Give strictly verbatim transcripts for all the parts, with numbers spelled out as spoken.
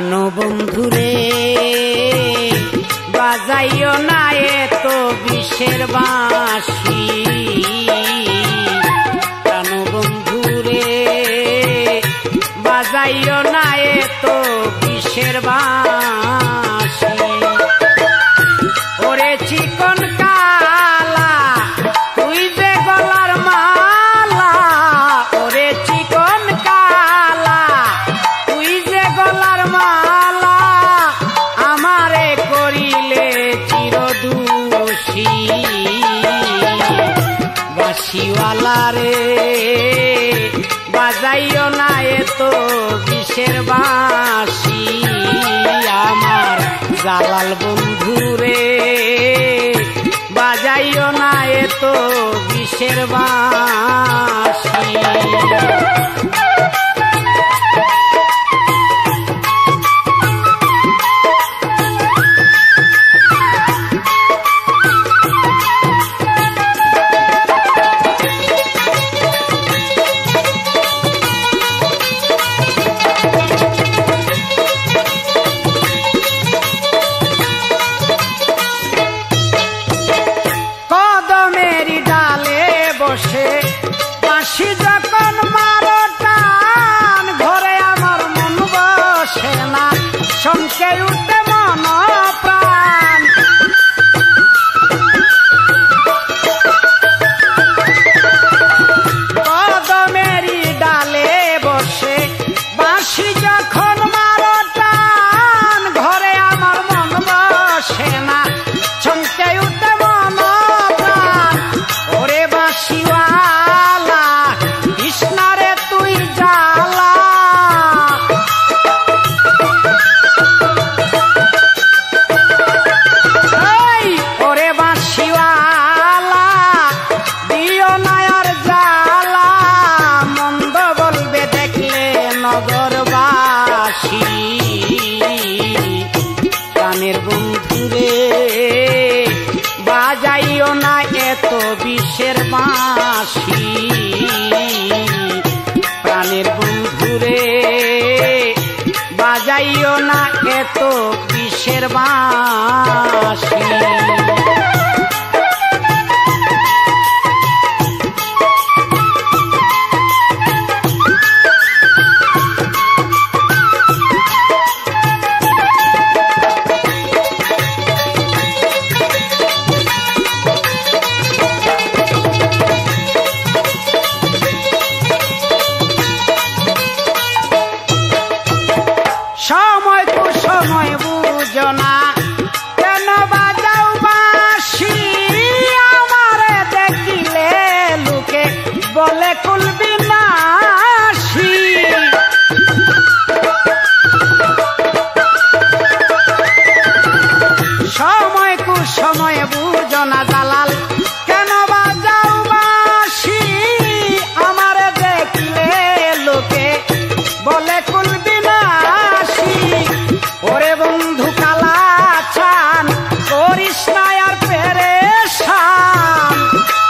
প্রাণ বন্ধুরে বাজাইও না এত বিষের বাঁশি, প্রাণ বন্ধুরে বাজাইও না এত বিষের বাঁশি। ওরে চিকন কালা তুই যে গলার মালা, ওরে চিকন কালা তুই যে গলার মালা, আমারে করিলে চিরদোষী। বাঁশিওয়ালা রে বাজাইও না এত বিষের বাঁশি, আমার জালাল বন্ধুরে বাজাইও না এত বিষের বাঁশি। বাঁশি যখন মারো টান, ঘরে আমার মন বসে না, শঙ্কে উঠে মন প্রাণ। কদমেরই ডালে বসে বাঁশি যখন মারো টান, ঘরে আমার মন বসে না, শঙ্কে উঠে মন প্রাণ। ওরে বাঁশিওয়ালা কৃষ্ণারে তুই জ্বালা, ওরে বাঁশিওয়ালা দিও না আর জ্বালা, মন্দ বলবে দেখলে নগরবাসী। প্রাণের বন্ধুরে বাজাইও না এত বিষের বাঁশি, প্রাণের বন্ধুরে বাজাইও না এত বিষের বাঁশি। সময় তো সময় বুঝো না কেন বাজাও বাঁশি, আমারে দেখিলে লোকে বলে কুলবি নাশি। সময় কু সময় বুঝো না জালাল কেন বাজাও বাঁশি, আমারে দেখিলে লোকে বলে কুলবি। ওরে বন্ধু কালা চান করিস না আর পেরেশান,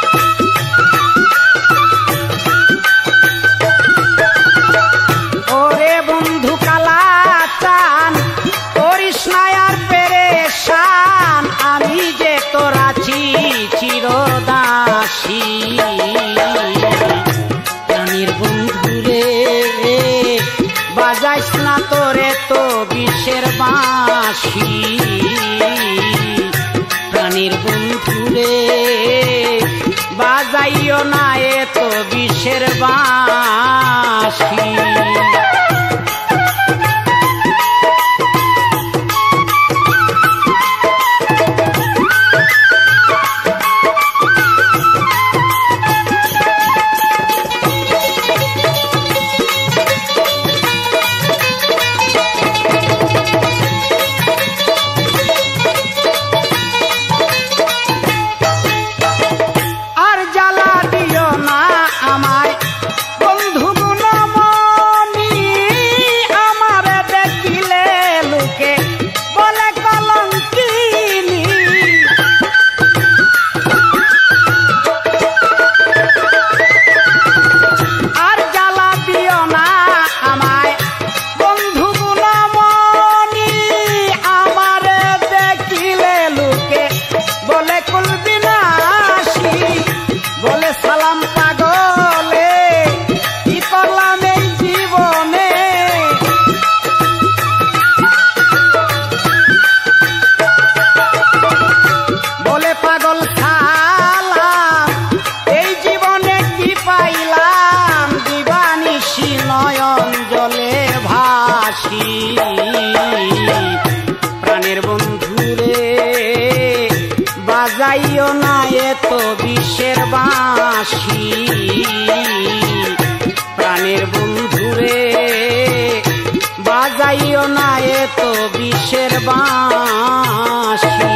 ওরে বন্ধু কালা চান করিস না আর পেরেশান, আমি যে তোর আছি চিরদাসী। প্রাণীর বন্ধুরে বাজাইস না তোরে তো বিষের বাঁশি, প্রাণীর বন্ধুরে বাজাইও না এত বিষের বাঁশি। আর জ্বালা দিও না আমায় বন্ধু গুণমণি, সালাম পাগলে কি করলাম এই জীবনে, বলে পাগল সালাম এই জীবনে কি পাইলাম, দিবানিশি নয়ন জলে ভাসি। প্রাণের বন্ধুরে বাজাইও না এত বিষের বাঁশি, প্রাণের বন্ধুরে বাজাইও না এত বিষের বাঁশি।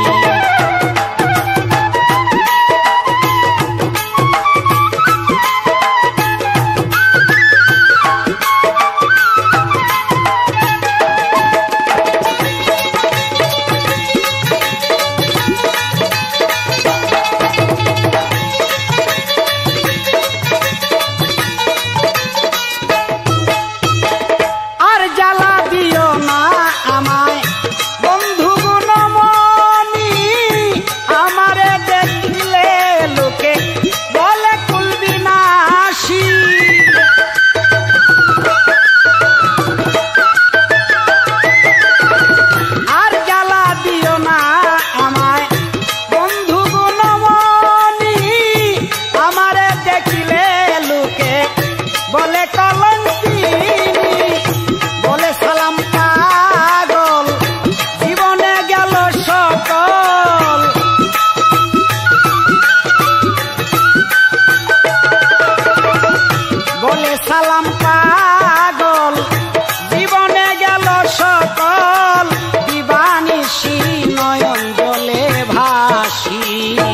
সালাম পাগল জীবনে গেল সকল, দিবানিশি নয়ন জলে ভাসি।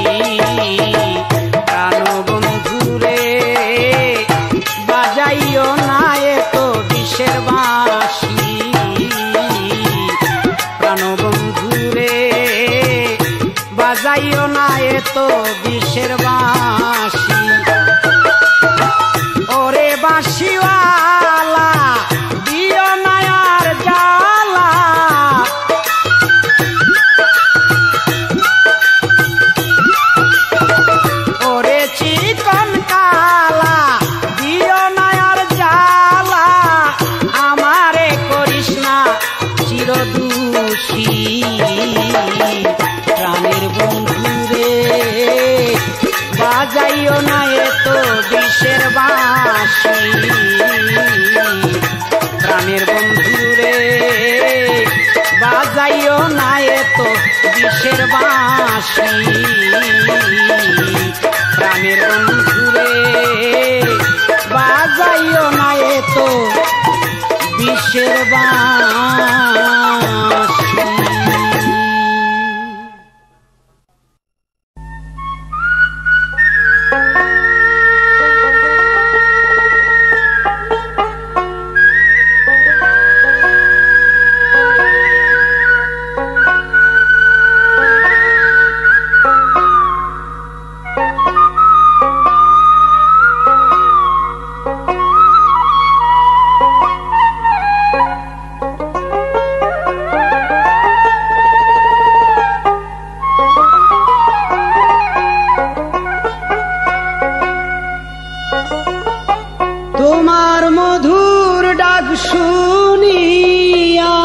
প্রাণ বন্ধুরে বাজাইও না এত বিষের বাঁশি, প্রাণ বন্ধুরে বাজাইও না এত বিষের বাঁশি। ওরে বাঁশিওয়ালা দিও না আর জ্বালা, ওরে চিকন কালা দিও না আর জ্বালা, আমারে করিস না চিরদুষী। প্রাণের বন্ধুরে বাজাইও না এত বিষের বাঁশি, প্রাণের বন্ধুরে বাজাইও না এত বিষের বাঁশি, প্রাণের বন্ধুরে বাজাইও না এত বিষের বাঁশি। তোমার মধুর ডাক শুনিয়া,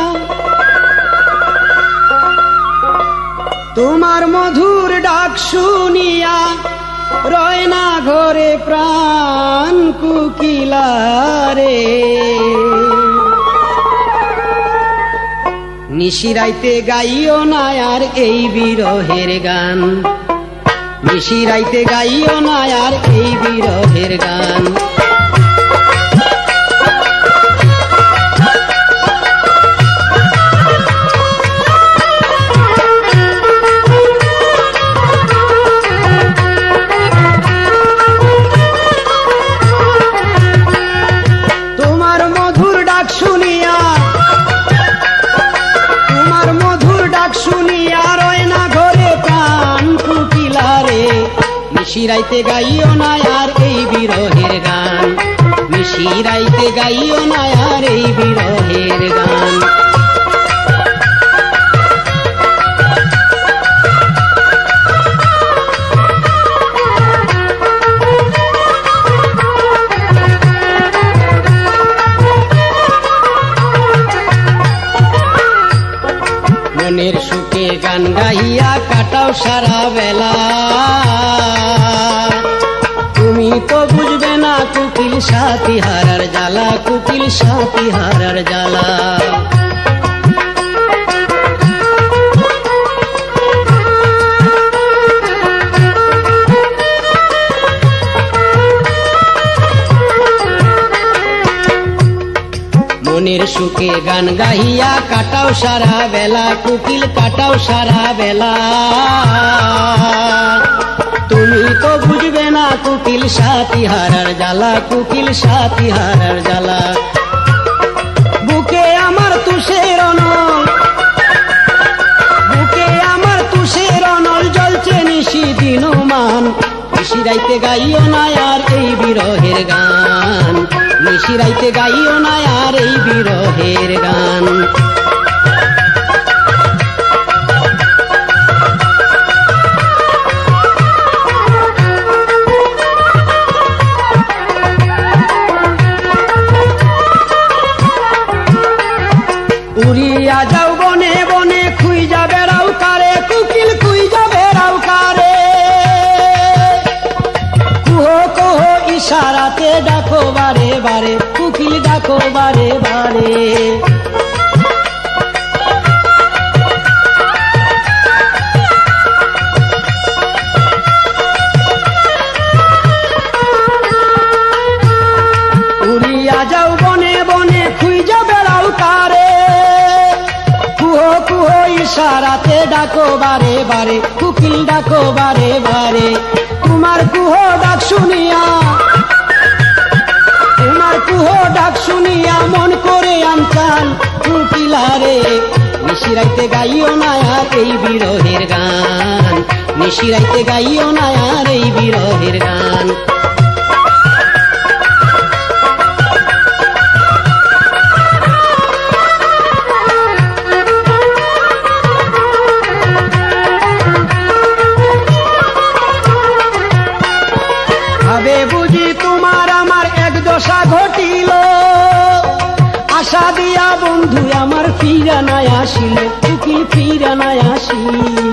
তোমার মধুর ডাক শুনিয়া রয় না ঘরে প্রাণ কুকিলারে, নিশিরাইতে গাইও না আর এই বিরহের গান, নিশিরাইতে গাইও না আর এই বিরহের গান। তোমার মধুর ডাক শুনিয়া, তোমার মধুর ডাক শুনিয়া রয় না ঘরে প্রাণ কুকিলারে, নিশিরাইতে গাইও না আর এই বিরহের গান, নিশিরাইতে গাইও না আর এই বিরহের গান। মনের সুখে গান গাইয়া কাটাও সারা বেলা, তুমি তো বুঝবে না কুকিল সাথী হারার জ্বালা, কুকিল সাথী হারার জ্বালা। মনের সুখে গান গাইয়া কাটাও সারা বেলা, কুকিল কাটাও সারা বেলা, তুমি তো বুঝবে না কুকিল সাথী হারার জ্বালা, কুকিল সাথী হারার জ্বালা। বুকে আমার তুষের অনল, বুকে আমার তুষের অনল জ্বলছে নিশি দিনমান, নিশিরাইতে গাইও না আর এই বিরহের গান, নিশিরাইতে গাইও না আর এই বিরহের গান। উড়িয়া যাও বনে বনে খুঁজা বেড়াও কারে, কুকিল খুঁজা বেড়াও কারে, কুহো কুহো ইশারাতে ডাকো বারে বারে, কুকিল ডাকো বারে বারে। উড়িয়া যাও বনে বনে খুঁজা বেড়াও কারে, কুহো কুহো ইশারাতে ডাকো বারে বারে, কুকিল ডাকো বারে বারে। তোমার কুহো ডাক শুনিয়া, তোমার কুহো ডাক শুনিয়া মন করে আমচান কুকিলারে, নিশিরাইতে গাইও না আর এই বিরহের গান, নিশিরাইতে গাইও না আর এই বিরহের গান। ভাবে বুঝি তোমার আমার এক দশা ঘটিল, আশা দিয়া বন্ধু আমার ফিরা নাই আসিল, কুকিল ফিরা নাই আসিল।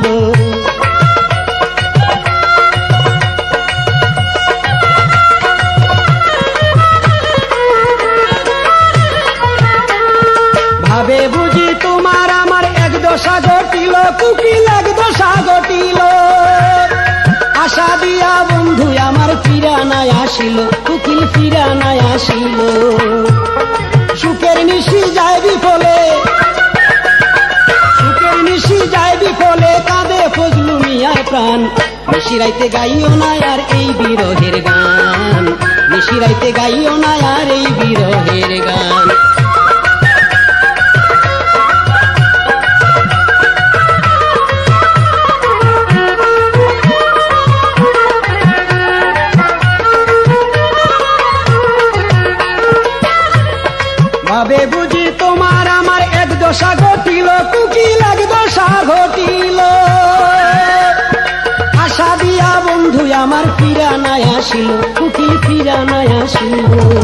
ভাবে বুঝি তোমার আমার এক দশা ঘটিল, কুকিল এক দশা ঘটিল, আশা দিয়া বন্ধু আমার ফিরা নাই আসিল, কুকিল ফিরা নাই আসিল। সুখের নিশি যায় বিফলে, সুখের নিশি যায় বিফলে, কাঁদে ফজলু মিয়ার প্রাণ, নিশিরাইতে গাইও না আর এই বিরহের গান, নিশিরাইতে গাইও না আর এই বিরহের গান। ভাবে বুঝি তোমার আমার এক দশা ঘটিল, কুকিল এক দশা ঘটিল, আশা দিয়া বন্ধু আমার ফিরা নাই আসিল, কুকিল ফিরা নাই আসিল।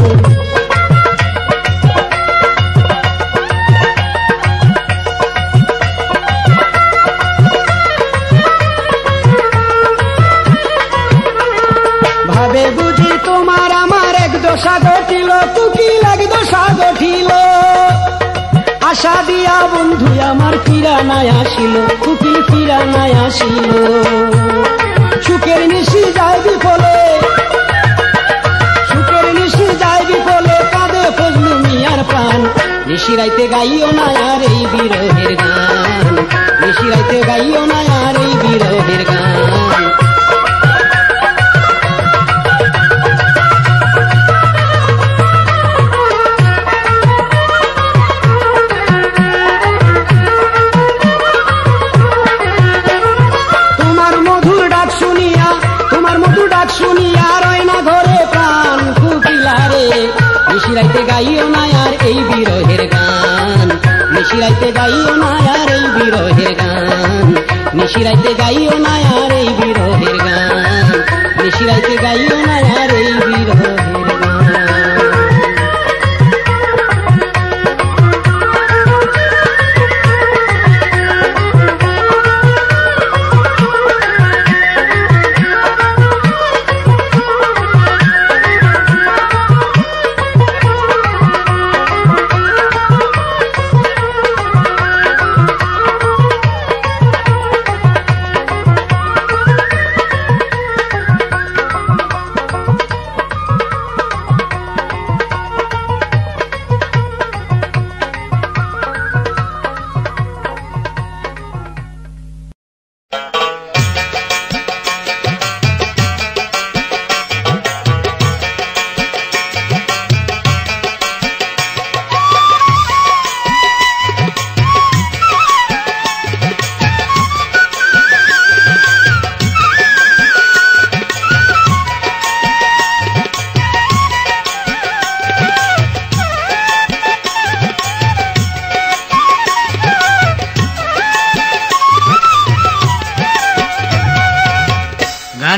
ভাবে বুঝি তোমার আমার এক দশা ঘটিল, কুকিল এক দশা ঘটিল, আশা দিয়া বন্ধু আমার ফিরা নাই আসিল, কুকিল ফিরা নাই আসিল। সুখের নিশি যায় বিফলে, সুখের নিশি যায় বিফলে, কাঁদে ফজলু মিয়ার প্রাণ, নিশিরাইতে গাইও না আর এই বিরহের গান, নিশিরাইতে গাইও না আর এই বিরহের গান। শুনিয়া রয় না ঘরে প্রাণ কুকিলারে, নিশিরাইতে গাইও না আর এই বিরহের গান, নিশিরাইতে গাইও না আর এই বিরহের গান, নিশিরাইতে গাইও না আর এই বিরহের গান, নিশিরাইতে গাইও না আর এই বিরহের গান।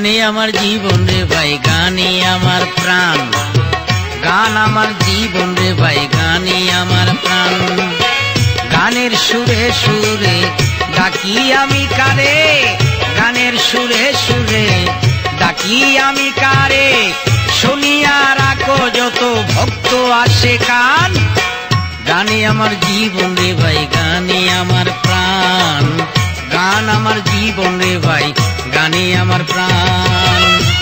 গানে আমার জীবন রে ভাই, গানে আমার প্রাণ, গান আমার জীবন রে ভাই, গানে আমার প্রাণ। গানের সুরে সুরে ডাকি আমি কারে, গানের সুরে সুরে ডাকি আমি কারে, শুনিয়া রাখো যত ভক্ত আসে কান। গানে আমার জীবন রে ভাই, গানে আমার প্রাণ, গান আমার জীবন রে ভাই, গানে আমার প্রাণ।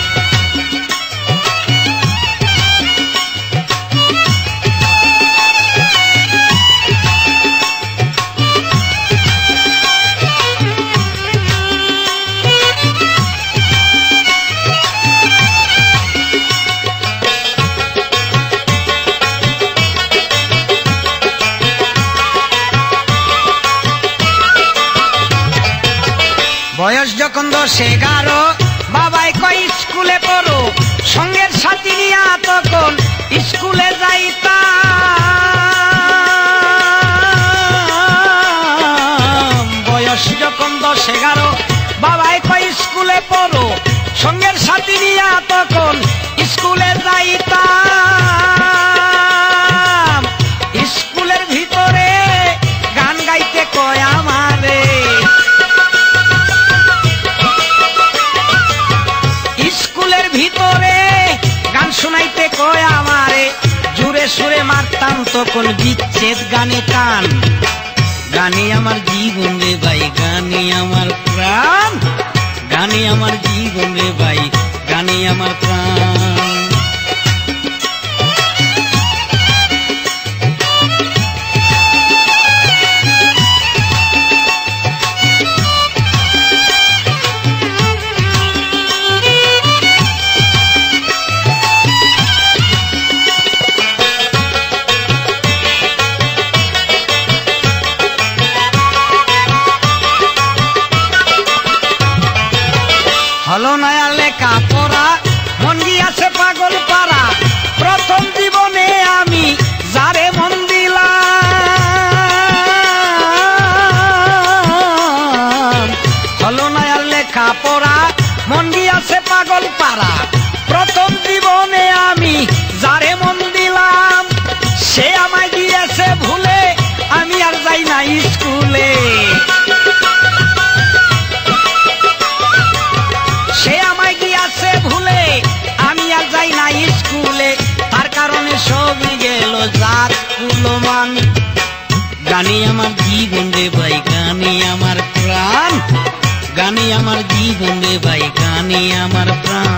বয়স যখন দশ এগারো, বাবাই কই স্কুলে পড়ো, সঙ্গের সাথী নিয়া তখন স্কুলে যাইতাম। বয়স যখন দশ এগারো, বাবাই কই স্কুলে পড়ো, সঙ্গের সাথী নিয়া তখন স্কুলে যাইতাম। স্কুলের ভিতরে গান গাইতে কয় আমারে, স্কুলের ভিতরে গান শুনাইতে কয় আমারে, জুড়ে সুরে মারতাম তখন বিচ্ছেদ গানে টান। গানে আমার জীবন রে ভাই, গানে আমার প্রাণ, গানে আমার জীবন রে ভাই, গানে আমার প্রাণ। হলো নয়া লেখা পড়া, মন গিয়াছে পাগল পারা, প্রথম জীবনে আমি যারে মন দিলাম। হলো নয়া লেখা পড়া, মন গিয়াছে পাগল পারা, প্রথম জীবনে আমি যারে মন দিলাম। সে আমায় দিয়েছে ভুলে, আমি আর যাই না স্কুলে। সে আমায় গিয়াছে ভুলে, আমি আর যাই না স্কুলে, তার কারণে সবই গেল জাত কুলমান। গানে আমার জীবন রে ভাই, গানে আমার প্রাণ, গানে আমার জীবন রে ভাই, গানে আমার প্রাণ।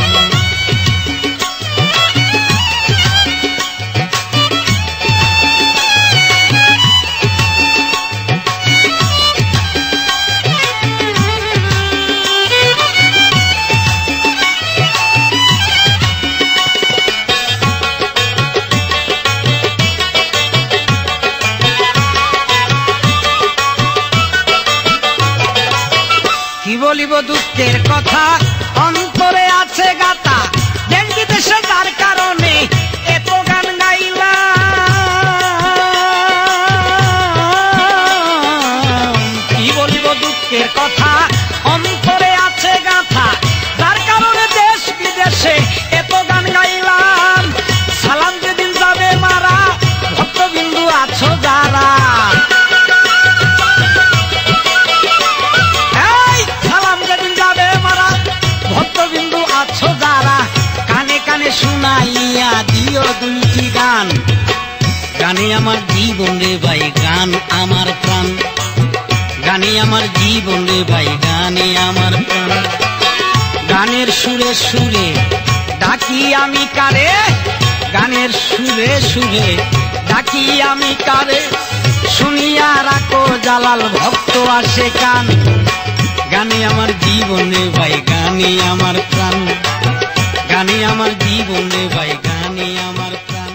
কি বলিব দুঃখের কথা, অন্তরে আছে গাতা, দেশ বিদেশে যার কারণে এত গান গাইলাম। কি বলিব দুঃখের কথা, অন্তরে আছে গাথা, যার কারণে দেশ বিদেশে এত গান গাইলাম। সালাম যেদিন যাবে মারা, ভক্তবিন্দু আছো যারা, কানে কানে শুনাইয়া দিও দুইটি গান। গানে আমার জীবন রে ভাই, গান আমার প্রাণ, গানে আমার জীবন রে ভাই, গানে আমার প্রাণ। গানের সুরে সুরে ডাকি আমি কারে, গানের সুরে সুরে ডাকি আমি কারে, শুনিয়া রাখো জালাল ভক্ত আসে কান। গানে আমার জীবন রে ভাই, গানে আমার প্রাণ, গানে আমার জীবন রে ভাই, গানে আমার প্রাণ।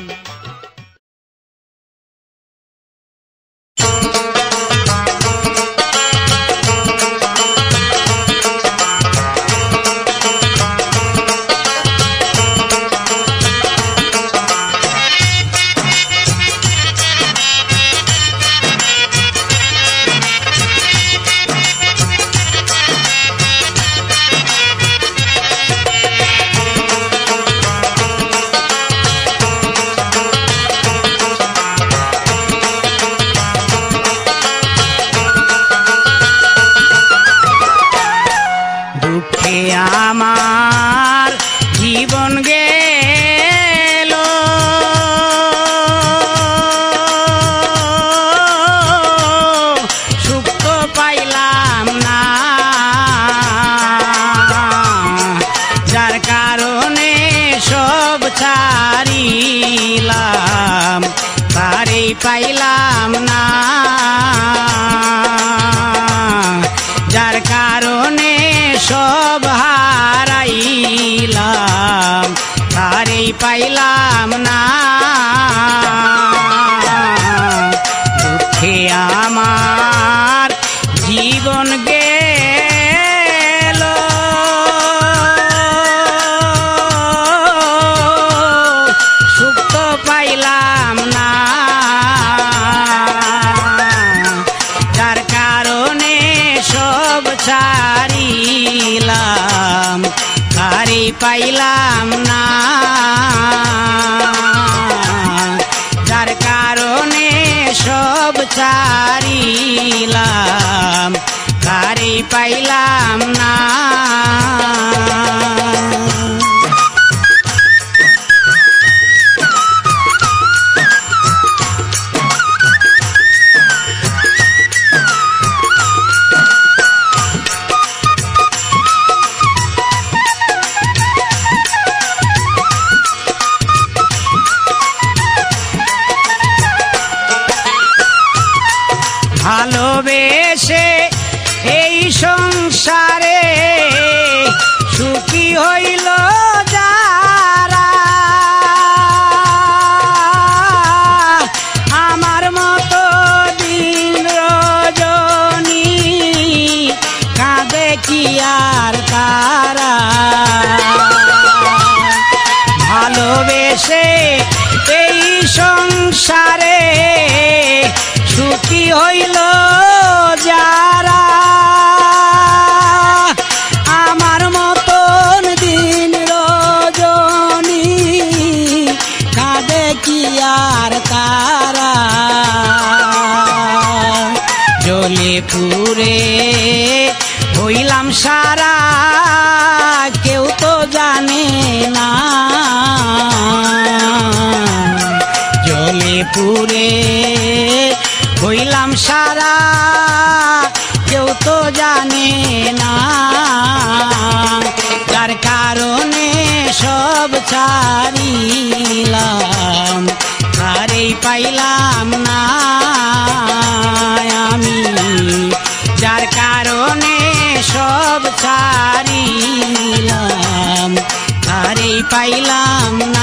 হারাইলাম তারে পাইলাম না যার কারণে সব হারাইলাম তারে পাইলাম না দুঃখে আমার জীবন গেল সুখ তো পাইলাম না যার কারণে সব ছাড়িলাম তারে পাইলাম না যার কারণে সব ছাড়িলাম তারে পাইলাম না ভালোবেসে এই সংসারে সুখী হইল যারা আমার মতো দিন রজনী কাঁদে কি আর তারা ভালোবেসে এই সংসারে সুখী হইল যারা আমার মতন দিন রজনী কাঁদে কি আর তারা জ্বলে পুড়ে হইলাম সারা কেউ তো জানে না জ্বলে পুড়ে হইলাম সারা কেউ তো জানে না যার কারণে সব ছাড়িলাম তারে পাইলাম না আমি যার কারণে সব ছাড়িলাম তারে পাইলাম না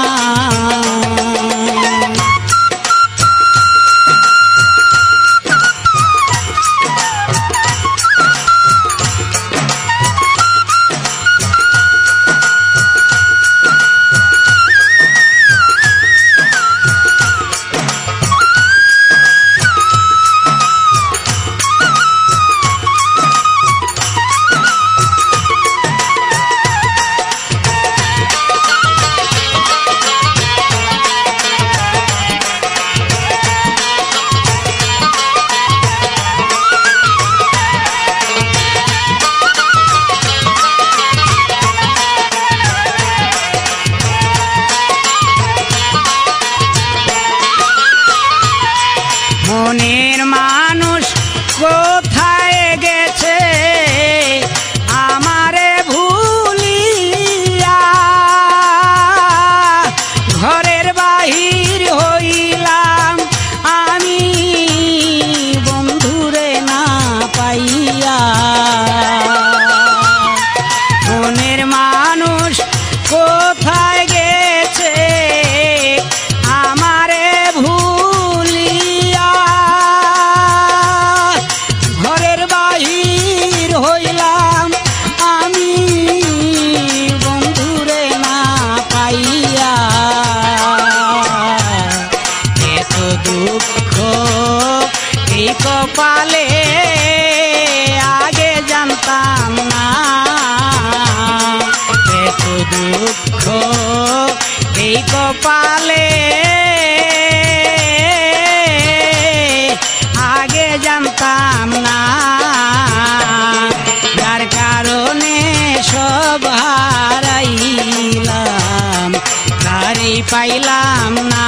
মনের মানুষ কোথায় গেছে আমারে ভুলিয়া ঘরের বাহির হইলাম আমি বন্ধুরে না পাইয়া মনের মানুষ কোথায় গেছে আমারে ভুলিয়া ঘরের বাহির হইলাম আমি বন্ধুরে না পাইয়া এত দুঃখ এই কপালে আগে জানতাম না এত দুঃখ এই কপালে আগে জানতাম না যার কারণে সব হারাইলাম তারে পাইলাম না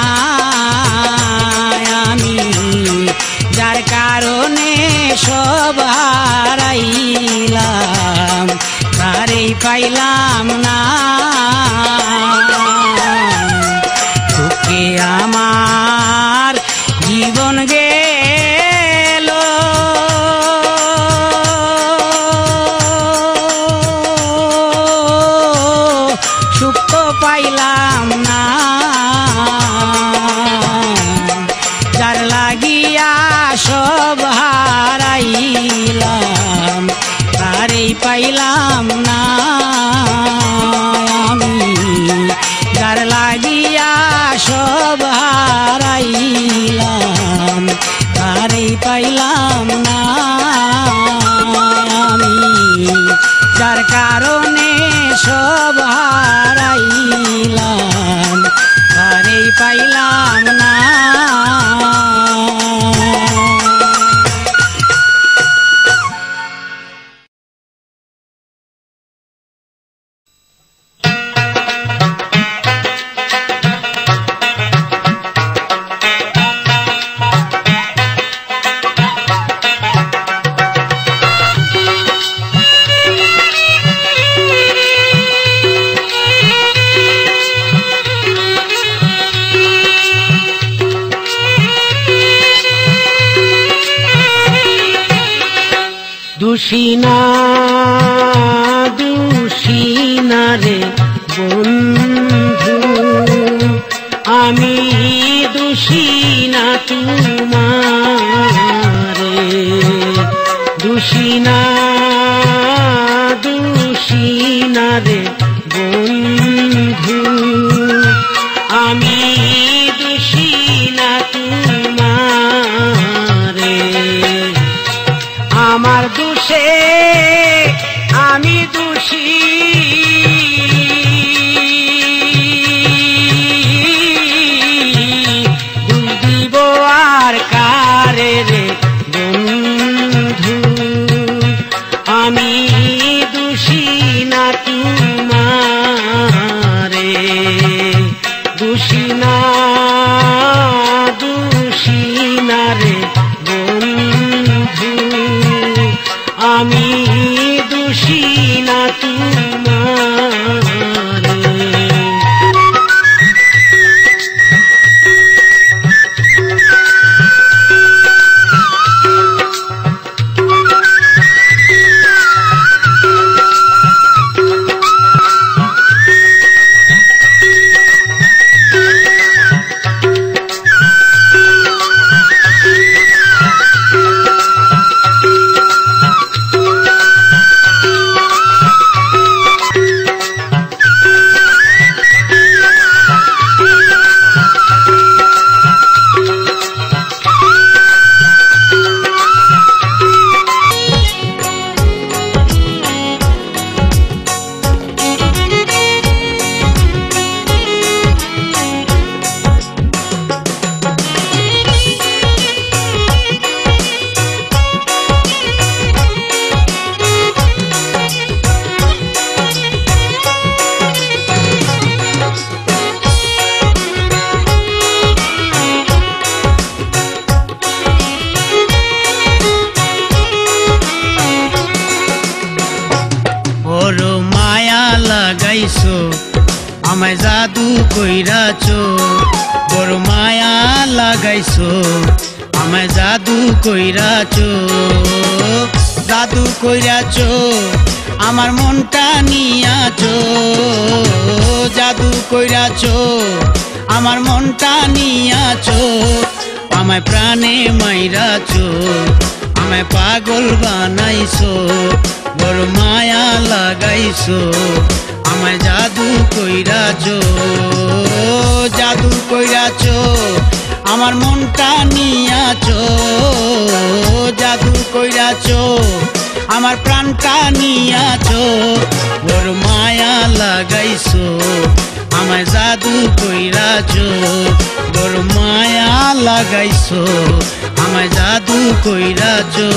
আমি যার কারণে সব হারাইলাম তারে পাইলাম না গো পাইলাম না, যার লাগিয়া সব হারাইলাম তারেই পাইলাম না আমি, যার লাগিয়া সব হারাইলাম তারেই পাইলাম না আমি, যার কারণে সব হারাইলাম তারেই পাইলাম না। দুষিনা দুষিনা রে বন্ধু, আমি দুষিনা তোমারে, দুষিনা দুষিনা রে বন্ধু, আমি দুষিনা তোমারে, আমার দোষে আমি দোষী, দোষ দিব আর কারে রে বন্ধু, আমি দোষী না তোমারে, দোষী না দোষী না রে বন্ধু, আমি দোষী না তোমারে। আমায় জাদু কইরাছো, বড় মায়া লাগাইছো, আমায় জাদু কইরাছো, জাদু কইরাছো আমার মনটা নিয়াছো, জাদু কইরাছো আমার মনটা নিয়াছো, আমায় প্রাণে মাইরাছো, আমায় পাগল বানাইছো, বড় মায়া লাগাইছো, আমায় জাদু কইরাছো, জাদু কইরাছো আমার মনটা নিয়াছো, জাদু কইরাছো আমার প্রাণটা নিয়াছো, বড় মায়া লাগাইছো, আমায় জাদু কইরাছো, বড় মায়া লাগাইছো, আমায় জাদু কইরাছো।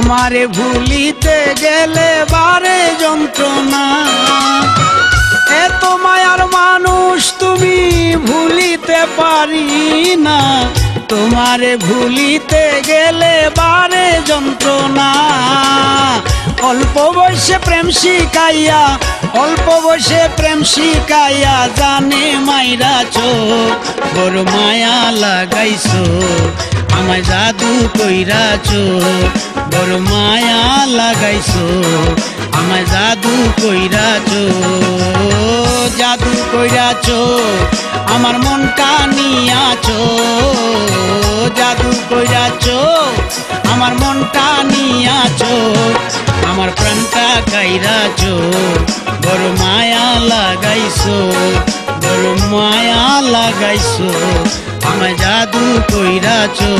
তোমারে ভুলিতে গেলে বারে যন্ত্রণা এত মায়ার মানুষ তুমি ভুলিতে পারি না তোমারে ভুলিতে গেলে বারে যন্ত্রণা অল্প বয়সে প্রেম শিখাইয়া অল্প বয়সে প্রেম শিখাইয়া জানে মাইরাছো বড় মায়া লাগাইছো আমায় জাদু কইরাছো বড় মায়া লাগাইছো আমায় জাদু কইরাছো জাদু কইরাছো আমার মনটা নিয়াছো জাদু কইরাছো আমার মনটা নিয়াছো আমার প্রাণটা কাইরাছো বড় মায়া লাগাইছো বড় মায়া লাগাইছো আমায় জাদু কইরাছো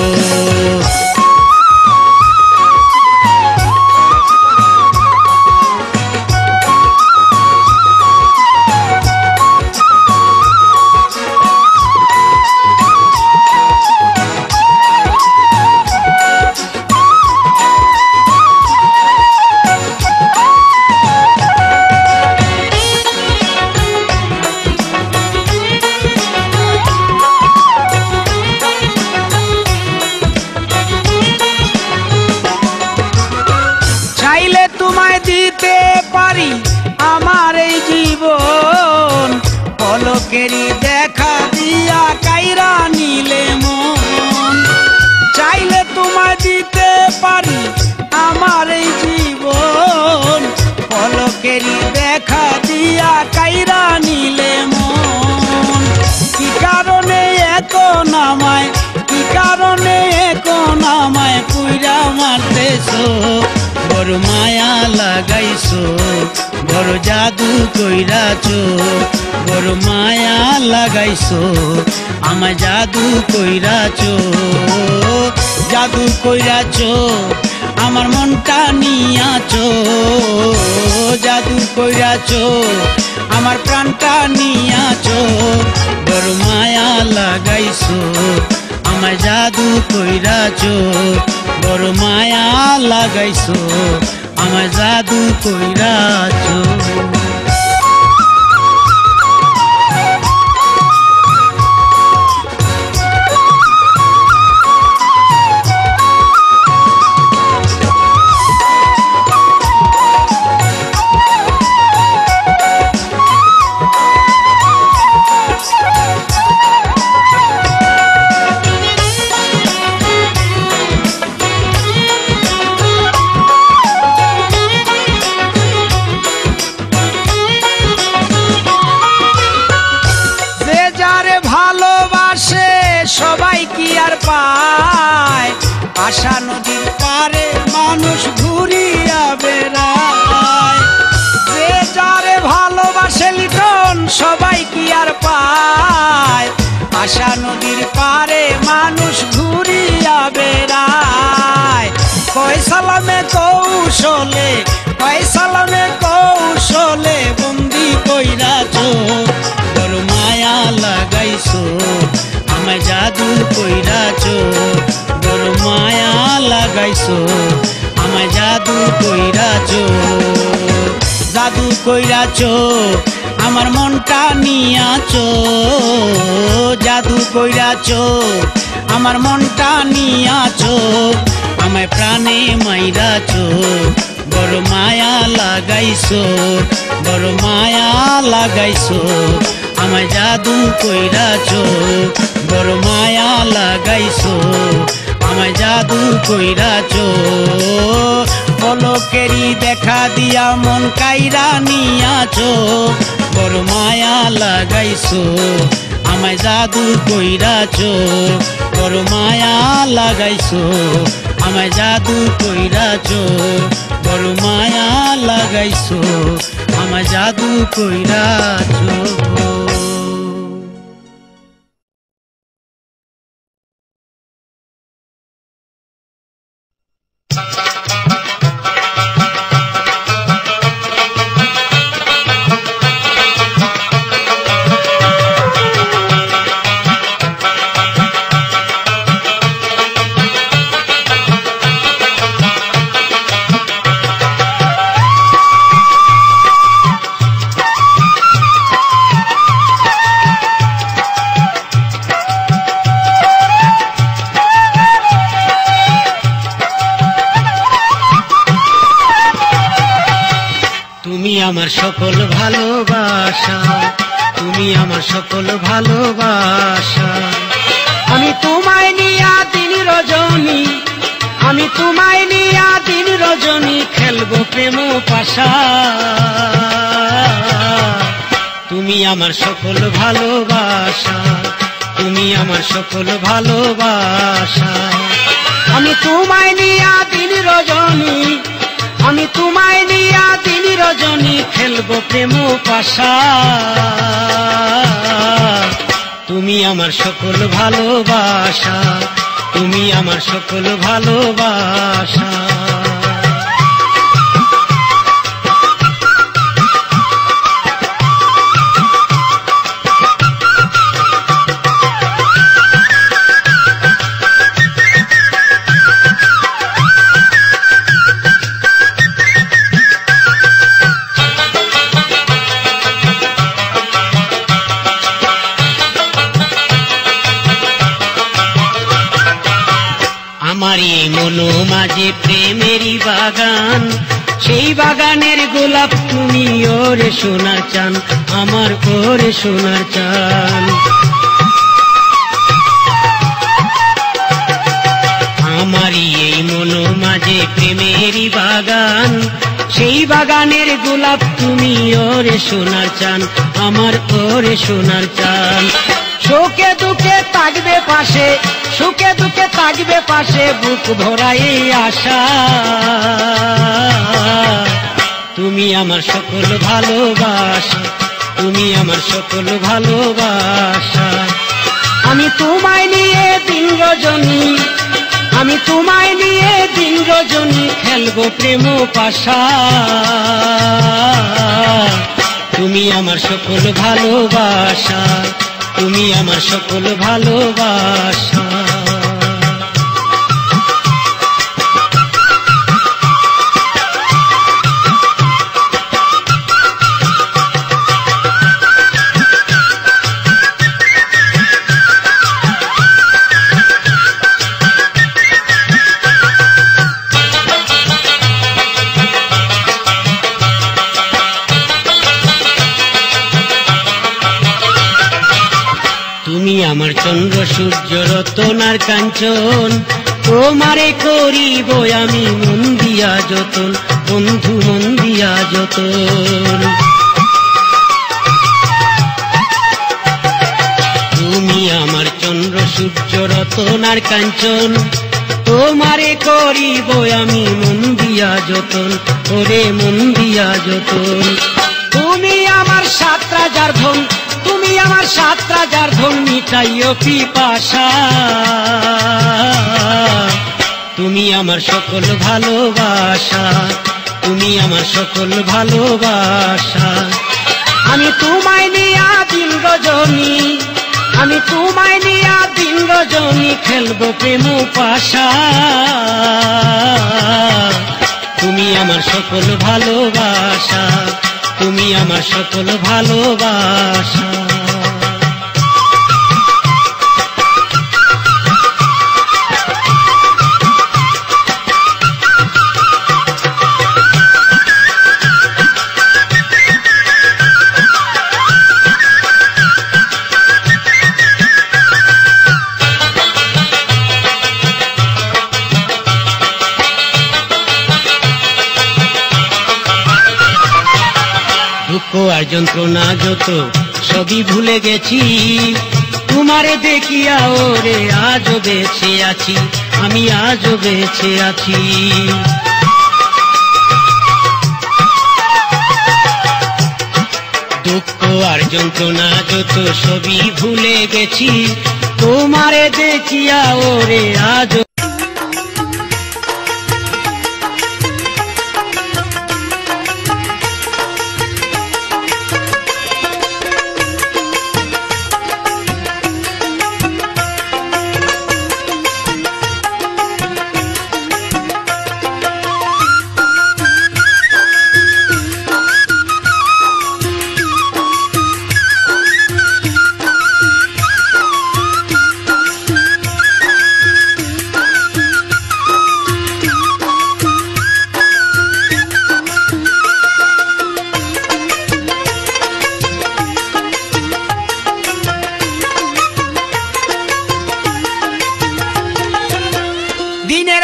দিতে পারি আমার এই জীবন পলকেরই দেখা দিয়া কাইরা নিলে মন চাইলে তোমায় দিতে পারি আমার এই জীবন পলকেরই দেখা দিয়া কাইরা নিলে মন কি কারণে এত নামায় কি কারণে এত নামায় পুইরা মারতেছো বড় মায়া লাগাইছো বড় জাদু কইরাছো বড় মায়া লাগাইছো আমায় জাদু কইরাছো জাদু কইরাছো আমার মনটা নিয়াছো জাদু কইরাছো আমার প্রাণটা নিয়াছো বড় মায়া লাগাইছো আমায় জাদু কইরাছো বড় মায়া লাগাইছো আমায় জাদু কইরাছো সবাই কি আর পায় আশা নদীর পারে মানুষ ঘুরিয়া বেড়ায় যে যারে ভালোবাসে লিটন সবাই কি আর পায় আশা নদীর পারে মানুষ ঘুরিয়া বেড়ায় কয় সালামে কৌশলে কয় সালামে কৌশলে বন্দি কইরাছো বড় মায়া লাগাইছো আমায় জাদু কইরাছো বড় মায়া লাগাইছো আমায় জাদু কইরাছো জাদু কইরাছো আমার মনটা নিয়াছো জাদু কইরাছো আমার মনটা নিয়াছো আমায় প্রাণে মাইরাছো বড় মায়া লাগাইছো বড় মায়া লাগাইছো আমায় জাদু কইরাছো বড় মায়া লাগাইছো আমায় জাদু কইরাছো পলকেরই দেখা দিয়া মন কাইরা নিয়াছো বড় মায়া লাগাইছো আমায় জাদু কইরাছো বড় মায়া লাগাইছো আমায় জাদু কইরাছো বড় মায়া লাগাইছো আমায় জাদু কইরাছো আমার সকল ভালোবাসা, তুমি আমার সকল ভালোবাসা। আমি তোমায় নিয়া দিন রজনী, আমি তোমায় নিয়া দিন রজনী খেলবো প্রেম পাশা। তুমি আমার সকল ভালোবাসা, তুমি আমার সকল ভালোবাসা। আমি তোমায় নিয়া দিন রজনী, আমি তোমায় নিয়া দিন রজনী খেলবো প্রেম পাশা। তুমি আমার সকল ভালোবাসা, তুমি আমার সকল ভালোবাসা। আমার এই মনো মাঝে প্রেমেরই বাগান, সেই বাগানের গোলাপ তুমি ওরে সোনার চান, আমার ওরে সোনার চান। আমারই এই মনো মাঝে প্রেমেরই বাগান, সেই বাগানের গোলাপ তুমি ওরে সোনার চান, আমার ওরে সোনার চান। সুখে দুঃখে থাকবে পাশে, সুখে দুঃখে থাকবে পাশে, বুক ভরাই আশা। তুমি আমার সকল ভালোবাসা, তুমি আমার সকল ভালোবাসা। আমি তোমায় নিয়ে দিন রজনী, আমি তোমায় নিয়ে দিন রজনী খেলবো প্রেম পাশা। তুমি আমার সকল ভালোবাসা, তুমি আমার সকল ভালোবাসা। তুমি আমার চন্দ্র সূর্য রতনার কাঞ্চন, তোমারে করিব আমি মন দিয়া যতন, বন্ধু মন দিয়া যতন। তুমি আমার চন্দ্র সূর্য রতনার কাঞ্চন, তোমারে করিব আমি মন দিয়া যতন, ওরে মন দিয়া যতন। তুমি আমার সাত রাজার ধন, তুমি আমার সাত রাজার ধন মিটাইও পিপাসা। তুমি আমার সকল ভালোবাসা, তুমি আমার সকল ভালোবাসা। আমি তোমায় নিয়া দিন রজনী, আমি তোমায় নিয়া দিন রজনী খেলবো প্রেম পাশা। তুমি আমার সকল ভালোবাসা, তুমি আমার সকল ভালোবাসা। দুঃখ আর যন্ত্রণা যত সবই ভুলে গেছি, তোমারে দেখিয়া ওরে আজও বেঁচে আছি, আমি আজও বেঁচে আছি। দুঃখ আর যন্ত্রণা যত সবই ভুলে গেছি, তোমারে দেখিয়া ওরে আজও।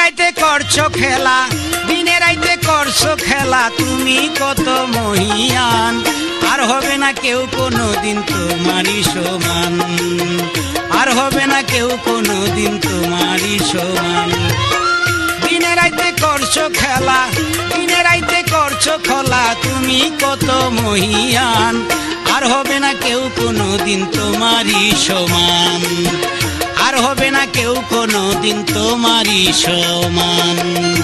রাইতে করছো খেলা, দিনে রাইতে করছো খেলা, তুমি কত মহিয়ান, আর হবে না কেউ কোনো দিন তোমারই সমান, আর হবে না কেউ কোনো দিন তোমারই সমান। দিনে রাইতে করছো খেলা, দিনে রাইতে করছো খেলা, তুমি কত মহিয়ান, আর হবে না কেউ কোনো দিন তোমারই সমান, আর হবে না কেউ কোনো দিন তোমারই সমান।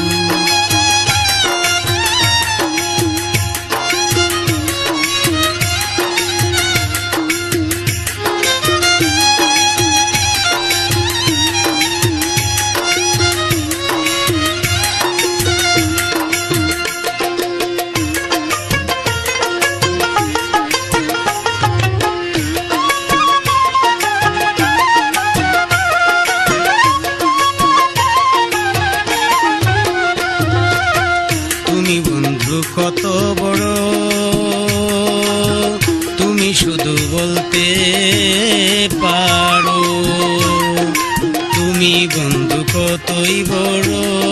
কত বড় তুমি শুধু বলতে পারো, তুমি বন্ধু কতই বড়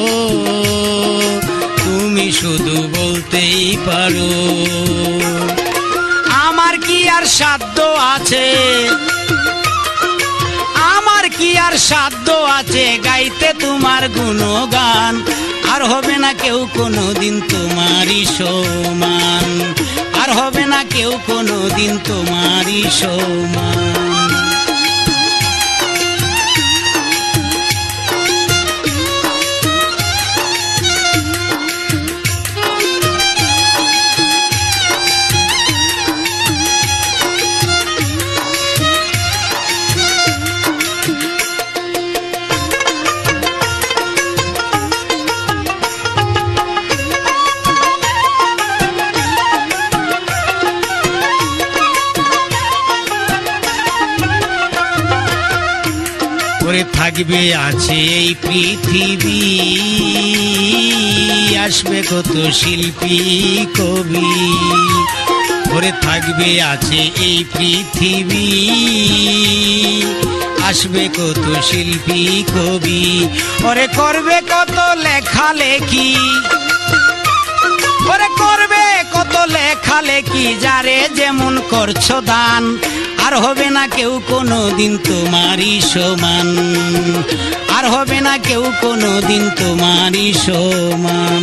তুমি শুধু বলতেই পারো। আমার কি আর সাধ্য আছে, আমার কি আর সাধ্য আছে গাইতে তোমার গুণগান, আর হবে না কেউ কোনো দিন তোমারই সমান, আর হবে না কেউ কোনো দিন তোমারই সমান। থাকবে আছে এই পৃথিবী, আসবে কত শিল্পী কবি, ওরে থাকবে আছে এই পৃথিবী, আসবে কত শিল্পী কবি, ওরে করবে কত লেখালেখি, ওরে করবে কত লেখালেখি, যারে যেমন করছো দান, আর হবে না কেউ কোনো দিন তোমারই সমান, আর হবে না কেউ কোনো দিন তোমারই সমান।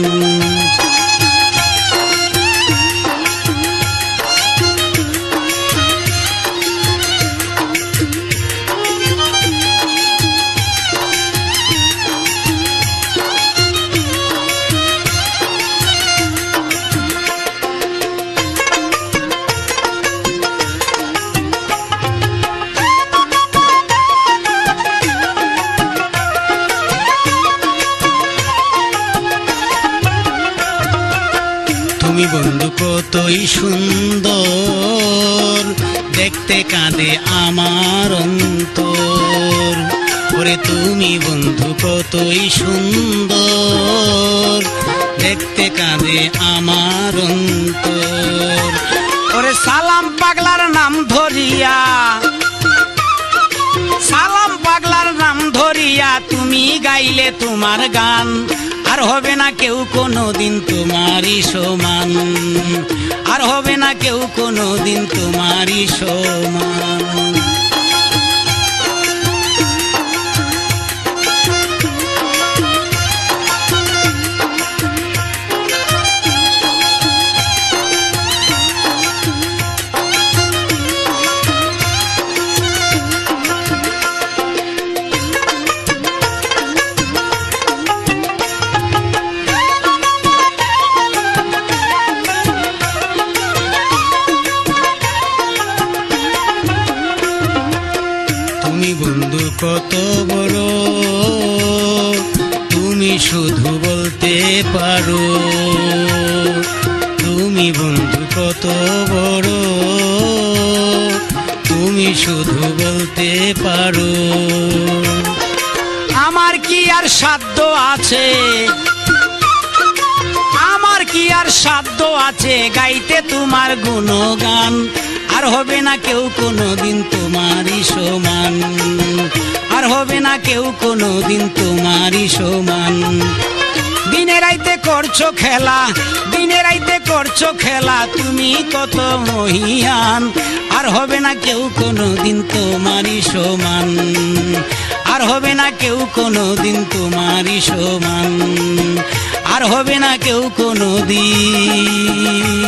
তুমি বন্ধু কতই সুন্দর, দেখতে কাঁদে আমার অন্তর, ওরে তুমি বন্ধু কতই সুন্দর, দেখতে কাঁদে আমার অন্তর, ওরে সালাম পাগলার নাম ধরিয়া, সালাম পাগলার নাম ধরিয়া তুমি গাইলে তোমার গান, আর হবে না কেউ কোনো দিন তোমারই সমান, আর হবে না কেউ কোনো দিন তোমারই সমান। বন্ধু কত বড় তুমি শুধু বলতে পারো, তুমি বন্ধু কত বড় তুমি শুধু বলতে পারো। আমার কি আর সাধ্য আছে, আমার কি আর সাধ্য আছে গাইতে তোমার গুণগান, আর হবে না কেউ কোনোদিন তোমারই সমান, আর হবে না কেউ কোনোদিন তোমারই সমান। দিনে রাইতে করছো খেলা, দিনে রাইতে করছো খেলা, তুমি কত মহিয়ান। আর হবে না কেউ কোনোদিন তোমারই সমান, আর হবে না কেউ কোনোদিন তোমারই সমান, আর হবে না কেউ কোনোদিন।